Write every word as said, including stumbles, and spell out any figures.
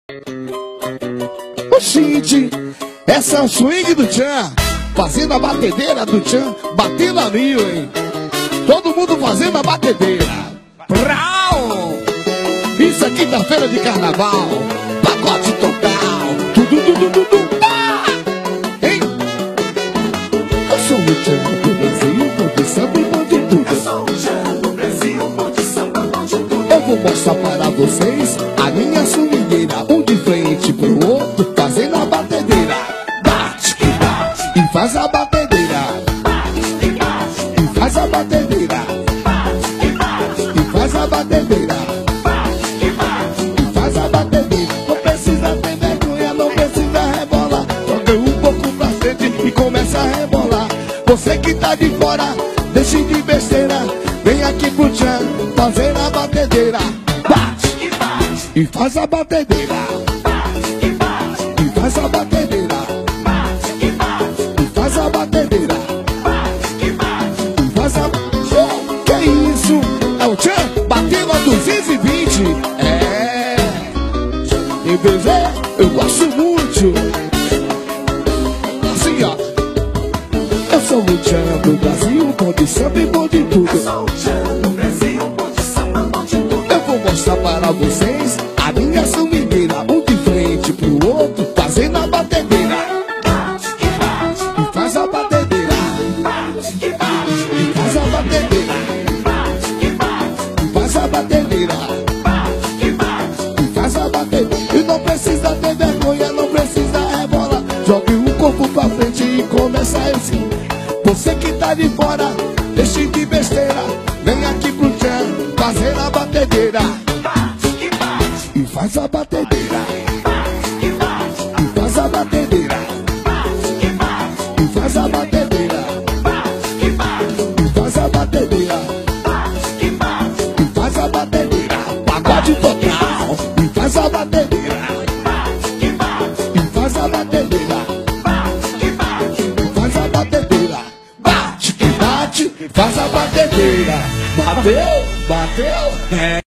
Oxente, essa é o swing do Tchan, fazendo a batedeira do Tchan, batendo a mil, hein? Todo mundo fazendo a batedeira. Brau! Isso é quinta-feira de carnaval, pacote total. Tudo, tudo, tudo, tá! Hein? Eu sou o Tchan do Brasil, bom de samba e bom de tudo. Eu sou o Tchan do Brasil, bom de samba, bom de tudo. Eu vou mostrar para vocês a minha swingueira, um de frente pro outro, fazendo a batedeira. Bate, que bate, e faz a batedeira. Bate, e bate, E faz a batedeira. bate, e bate, E faz a batedeira. bate, e bate. E faz a batedeira. Não precisa ter vergonha, não precisa rebolar. Joga um pouco pra frente e começa a rebolar. Você que tá de fora, deixe de besteira. Vem aqui pro Tchan, fazer a batedeira. Bate, E bate, e faz a batedeira. bate, e bate, E faz a batedeira. bate, e bate, E faz a batedeira. bate, e bate. E faz a... Oh, que isso? É o Tchan batendo a duzentos e vinte. É. Em vez de, eu gosto muito. Assim, ó. Eu sou o Tchan do Brasil, bom de samba e bom de Eu tudo. sou o Tchan do Brasil, bom de samba, bom de tudo. Eu vou mostrar para vocês a minha swingueira, um de frente pro outro, fazendo a batedeira. Bate, e bate, E faz a batedeira. bate, e bate, E faz a batedeira. bate, e bate, E faz a batedeira. bate, e bate. E faz a batedeira. E não precisa ter vergonha, não precisa rebolar. Jogue o corpo pra frente e começa assim. Você que tá de fora, deixe de besteira. Vem aqui pro Tchan, fazer a batedeira. Bate, e bate, E faz a batedeira. bate, e bate, E faz a batedeira. bate, e bate, E faz a batedeira. bate, e bate, E faz a batedeira. bate, e bate, E faz a batedeira. Pagode total. E faz a batedeira. bate, e bate, E faz a batedeira. bate, e bate. E faz a batedeira. Bate que bate, faz a batedeira. Bateu, bateu. É.